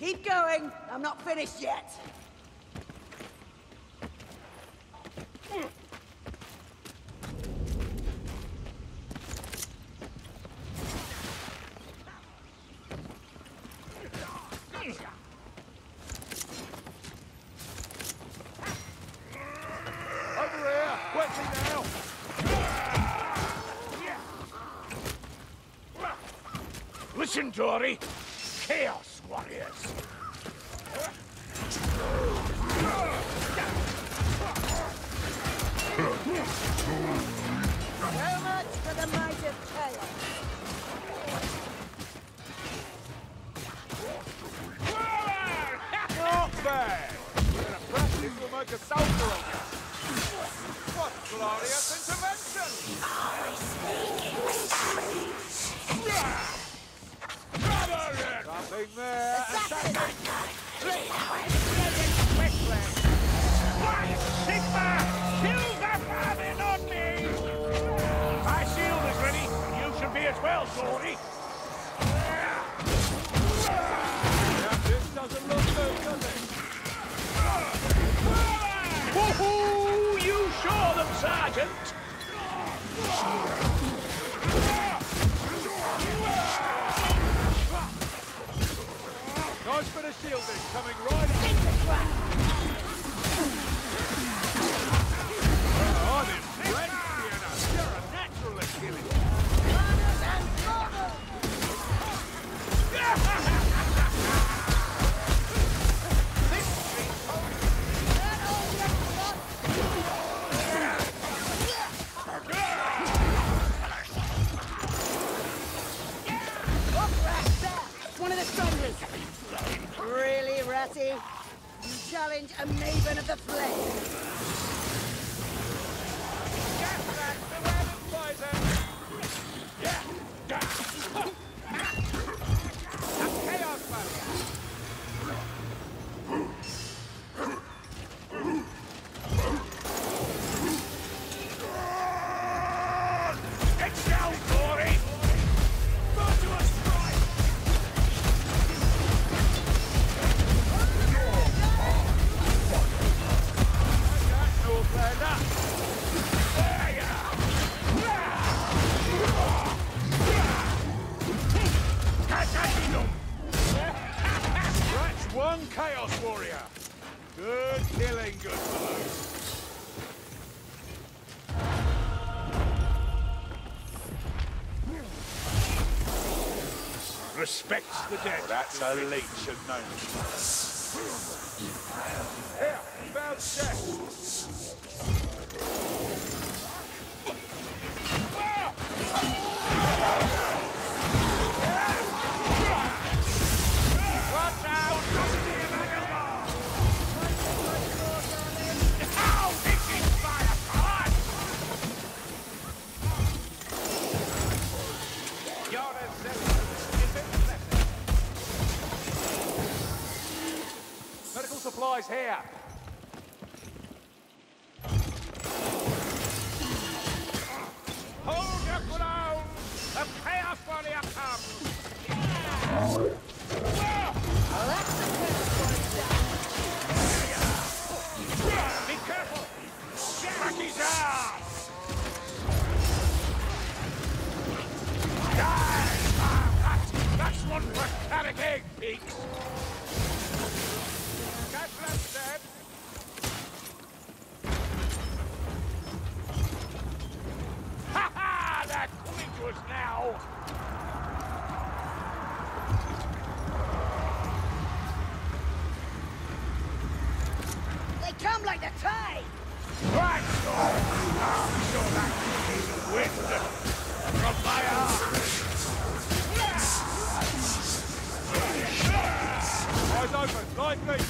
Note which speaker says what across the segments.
Speaker 1: Keep going. I'm not finished yet.
Speaker 2: Listen, Dory. Chaos Warriors.
Speaker 1: So much for the might of chaos.
Speaker 3: Not bad! We're gonna practice, we'll make a soldier of you. What glorious intervention! Something there!
Speaker 2: Sigma! Kill the vermin on me! My shield is ready. You should be as well, Dory.
Speaker 3: Yeah, this doesn't look good, does it?
Speaker 2: Woohoo! You saw them, Sergeant!
Speaker 3: Nice bit of shielding coming right up. I'm impressed, Fiona. You're a natural at killing.
Speaker 1: One of the strongest. Really, Ratty? You challenge a maven of the flame?
Speaker 3: One Chaos Warrior. Good killing, good fellow.
Speaker 2: Respects the dead.
Speaker 3: Oh, that's a leech and no. Here, found chest.
Speaker 2: Watch out! Ow! This is fire! You're a
Speaker 3: Medical supplies here.
Speaker 2: Hold your ground! The Chaos Warrior comes! Be careful! Crack his ass! Die! That's one for carrot egg, peaks! Catlan's dead! Ha ha! They're coming to us now!
Speaker 1: They come like the tide!
Speaker 2: Right, I'm sure that is wind from my arm.
Speaker 3: Eyes open, light me.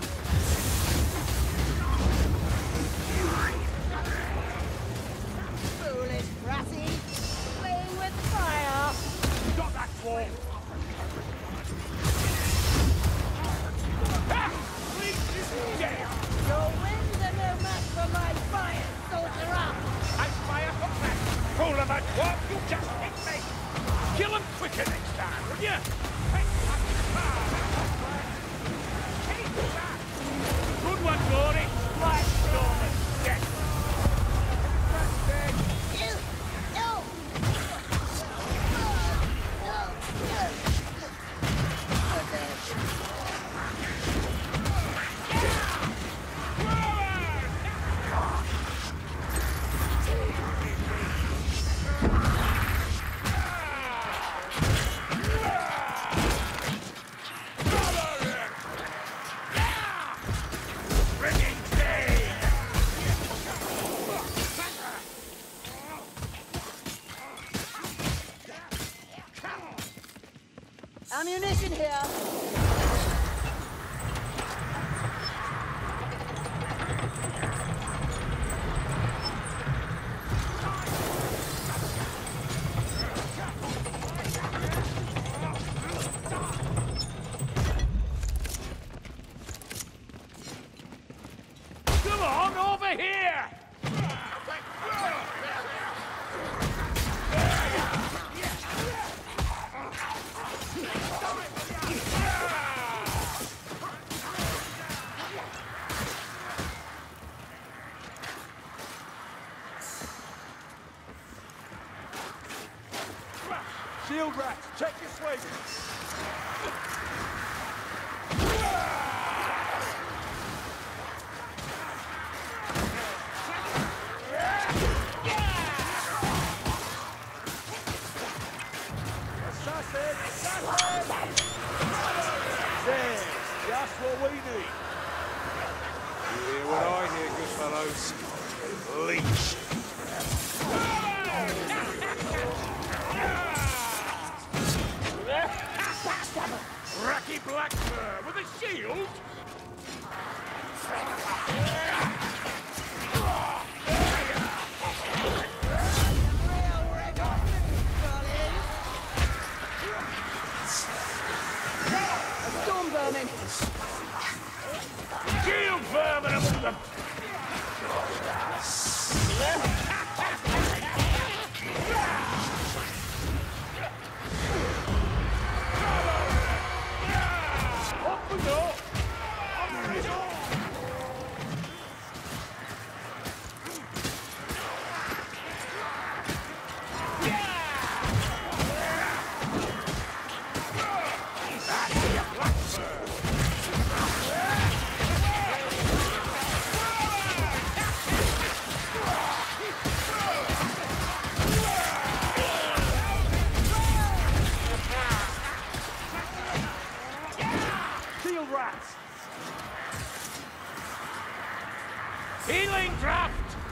Speaker 1: Foolish Ratty! Playing with fire!
Speaker 2: Got that wall. Dead.
Speaker 1: Your winds are no match for my fire, soldier up!
Speaker 2: I fire for back. Fool of a dwarf, you just hit me. Kill him quicker next time, will you?
Speaker 1: Ammunition here.
Speaker 2: Come on, over here!
Speaker 3: Shield rats, check your swing. Assassin! Assassin! There, just what we need. You hear what I hear, good fellows? Leech.
Speaker 2: Racky black fur with a shield?
Speaker 1: Storm vermin.
Speaker 2: Shield vermin among them! Up we go! Up we go!
Speaker 3: Shield rats!
Speaker 2: Healing draft!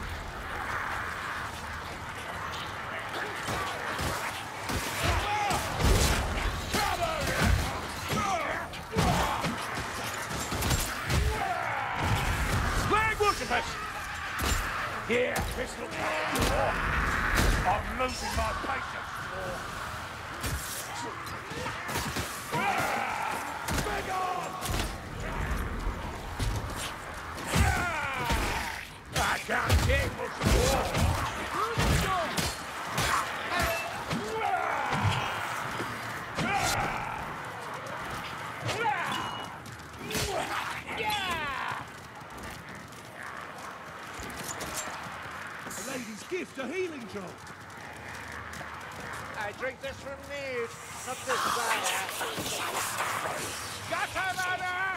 Speaker 2: Flag worshippers! Here, this looks like war. I'm losing my patience. Big on! I can't take much more.
Speaker 3: A lady's gift, a healing drop.
Speaker 2: I drink this from need, not this fire. Got her, ladder!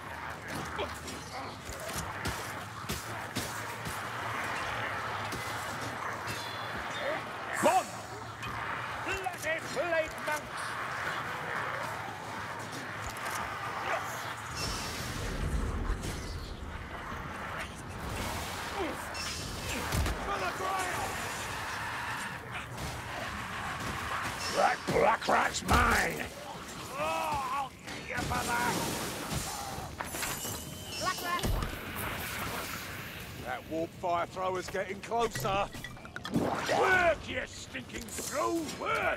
Speaker 2: Bon! Bloody blade monks!
Speaker 3: For the ground!
Speaker 2: That black rat's mine! Oh, I'll get you for that!
Speaker 1: Black rat.
Speaker 3: That warp fire thrower's getting closer.
Speaker 2: Work, you stinking crow, work!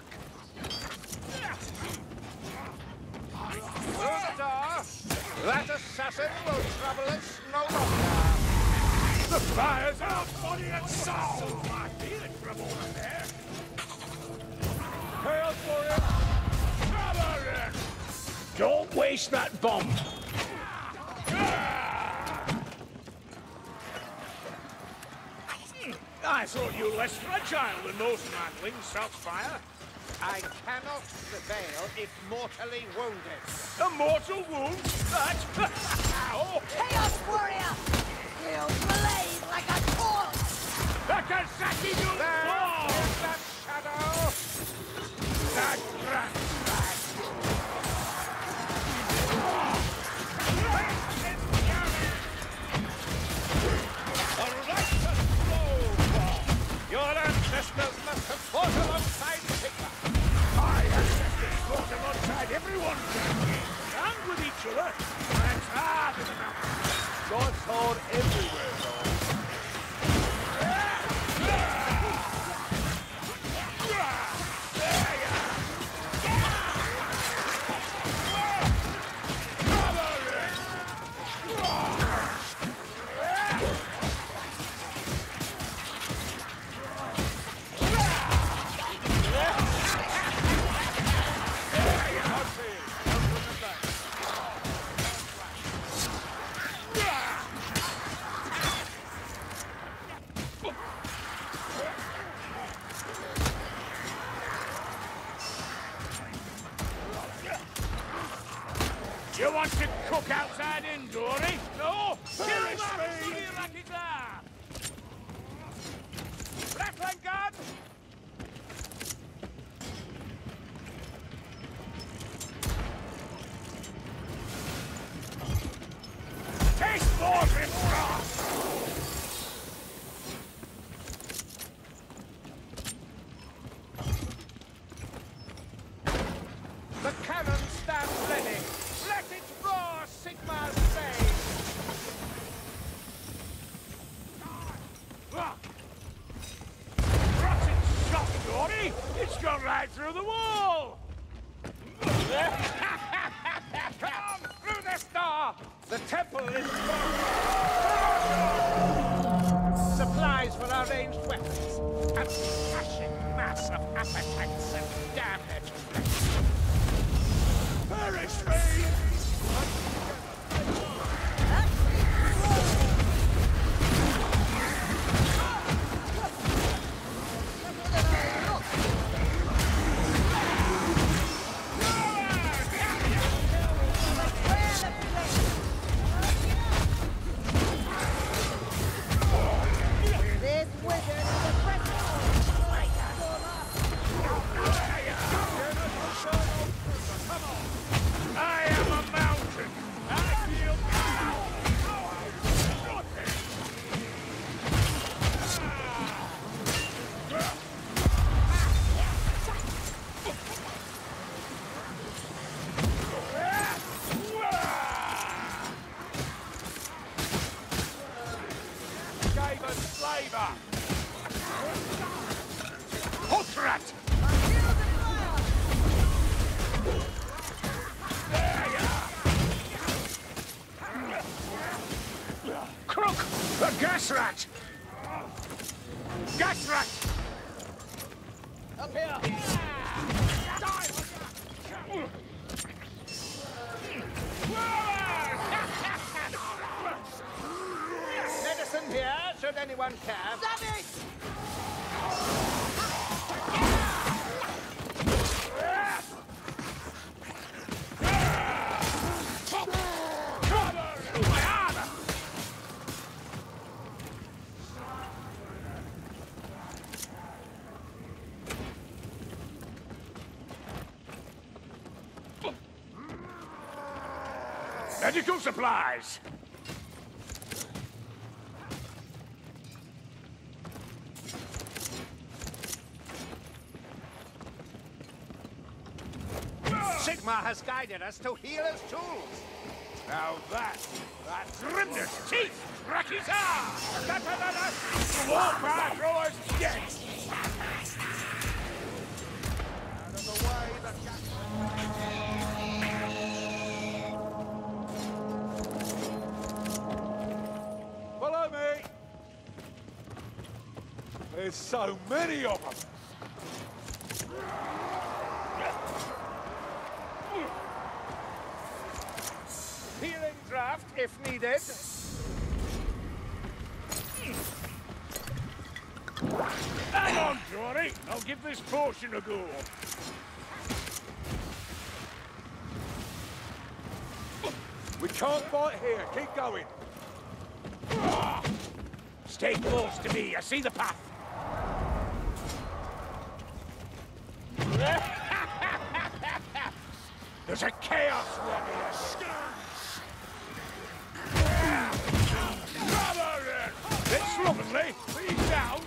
Speaker 3: That assassin will trouble us no longer.
Speaker 2: The fire's out, body and soul! I feel it from over there!
Speaker 3: Hail for him!
Speaker 2: Cover it! Don't waste that bomb! I thought you were less fragile than those manlings, Southfire.
Speaker 4: I cannot prevail if mortally wounded.
Speaker 2: A mortal wound? That? Ow!
Speaker 1: Chaos warrior. He'll blaze like a torch.
Speaker 2: Takasaki you fall!
Speaker 4: That shadow!
Speaker 2: That rat!
Speaker 4: Your ancestors must have fought alongside Sigmar.
Speaker 2: My ancestors fought alongside like everyone and with each other. It's hard in the mountains.
Speaker 3: God's hard everywhere, though.
Speaker 2: You want to cook outside in, Dory? No? Kill that bloody Rakizar! Rattling gun! Taste more of this broth!
Speaker 4: The cannon stands ready. Let it roar, Sigmar's blade!
Speaker 2: Rotten shot, Dory! It's gone right through the wall!
Speaker 4: Come on, through this door! The temple is supplies for our ranged weapons. A smashing mass of appetites and damage.
Speaker 2: Perish me!
Speaker 1: This wizard is a fresh
Speaker 2: I am a mountain! I feel
Speaker 3: Gave us flavor.
Speaker 2: Hotrat! Crook! The gas rat! Gas rat!
Speaker 4: Up here! Medicine here, should anyone care.
Speaker 1: Savage!
Speaker 2: Medical supplies!
Speaker 4: Sigmar has guided us to healer's tools.
Speaker 2: Now that's Grimness! Teeth! Rakizar! Da-da-da-da! Warfire throwers dead!
Speaker 3: Out of the way, the Follow me! There's so many of them!
Speaker 4: Healing draft if needed.
Speaker 2: Hang on, Dory! I'll give this potion a go.
Speaker 3: We can't fight here. Keep going.
Speaker 2: Stay close to me. I see the path. There's a chaos warrior. It's slovenly. He's down.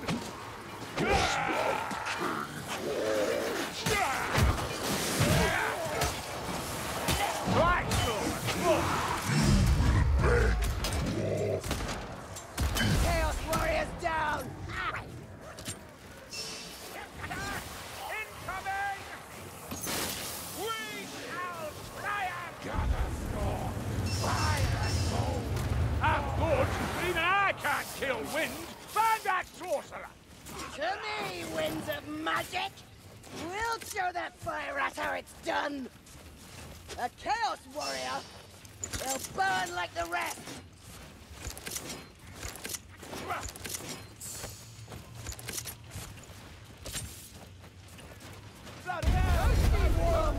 Speaker 1: To me, winds of magic! We'll show that fire rat how it's done! A Chaos Warrior! He'll burn like the rest!
Speaker 3: Bloody hell!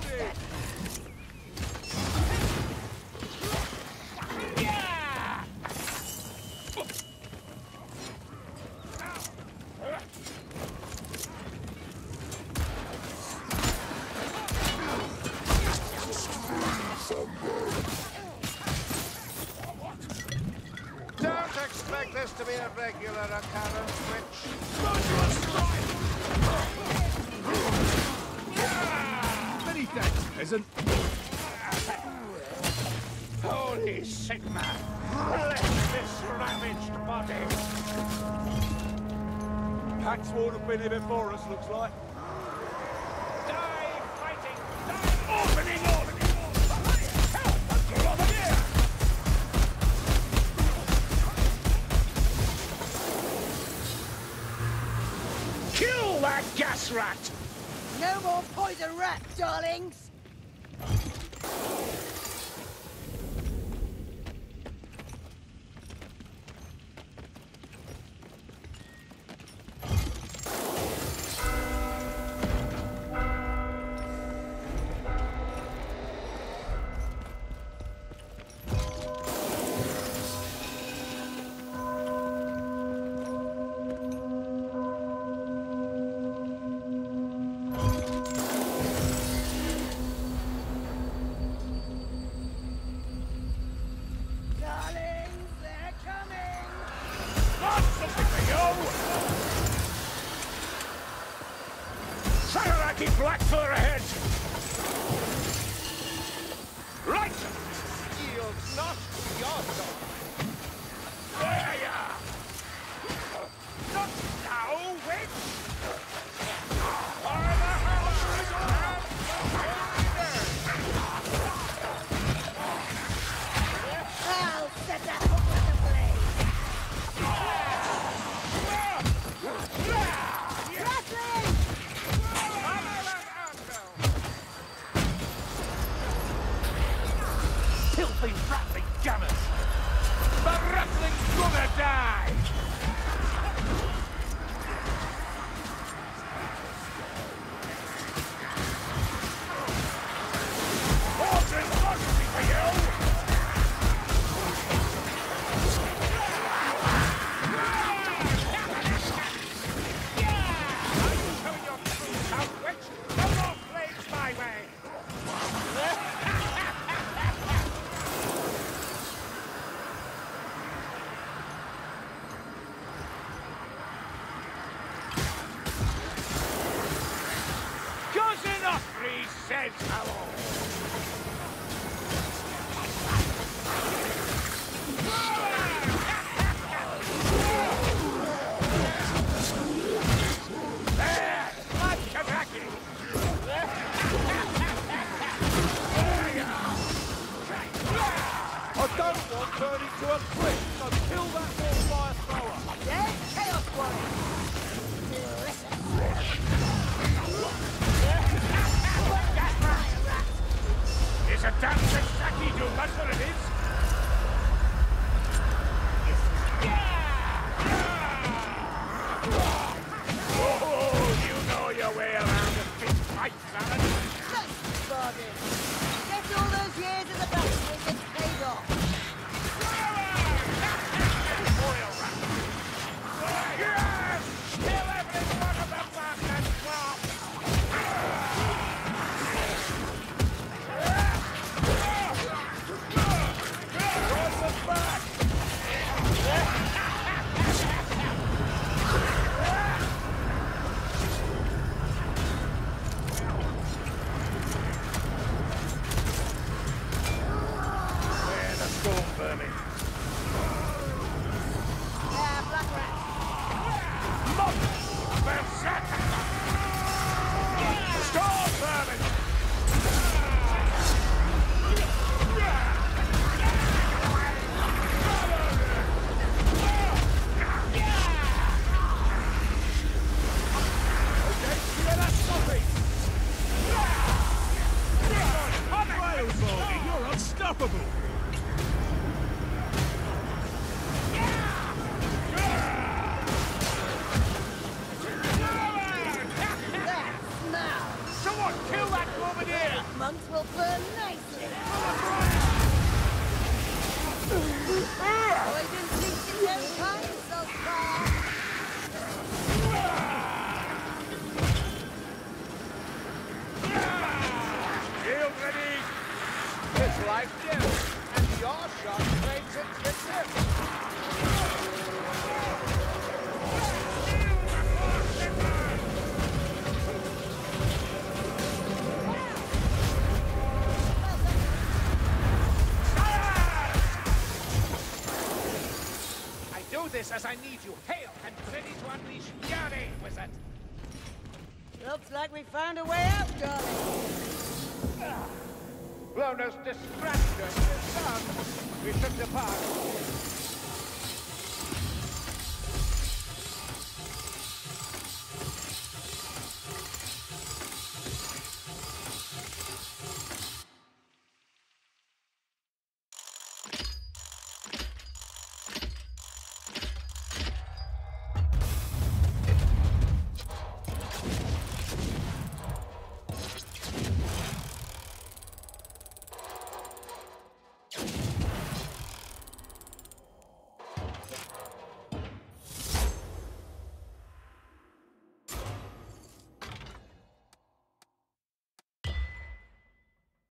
Speaker 4: Don't expect this to be a regular occurrence, Witch.
Speaker 3: Many thanks, peasant.
Speaker 2: Holy Sigma! Bless this ravaged body!
Speaker 3: Paxward have been here before us, looks like.
Speaker 2: Die fighting! Die! Opening! Help! Over here! Kill that gas rat!
Speaker 1: No more poison rat, darlings!
Speaker 2: Sagaraki Blackfur ahead! Right!
Speaker 4: Yields not your dog.
Speaker 2: There ya! Not now, witch!
Speaker 1: I'll set that hook ablaze! Wrestling!
Speaker 2: Filthy, rattling gunners! The rattling's gonna die! Ordering mercy for you! Are you showing your true self, witch? No more flames my way! Cousin Opry says hello! There! Like Kazaki!
Speaker 3: I don't want turning to a prick, so kill that wallfire thrower.
Speaker 1: Dead Chaos Warrior! Delicious! Put that fire rat!
Speaker 2: It's a damn Kazaki, dude, that's what it is! Oh, you know your way around a big fight, Alan!
Speaker 1: Nice bargain! Guess all those years in the battle gets paid off!
Speaker 2: Yes! Kill every one of the bastard crop! Where the storm vermin?
Speaker 1: Yeah, black rat!
Speaker 2: Mob! Berserker! Storm vermin! unstoppable!
Speaker 1: Now,
Speaker 2: Someone kill that woman here!
Speaker 1: monks will burn nicely. Poison seems to have come so far.
Speaker 2: Shield ready!
Speaker 3: It's like this, and your shot makes it tricky.
Speaker 4: I do this as I need you. Hail and ready to unleash your aid, wizard.
Speaker 1: Looks like we found a way out, darling.
Speaker 2: Blown us distraction, son. We took the path.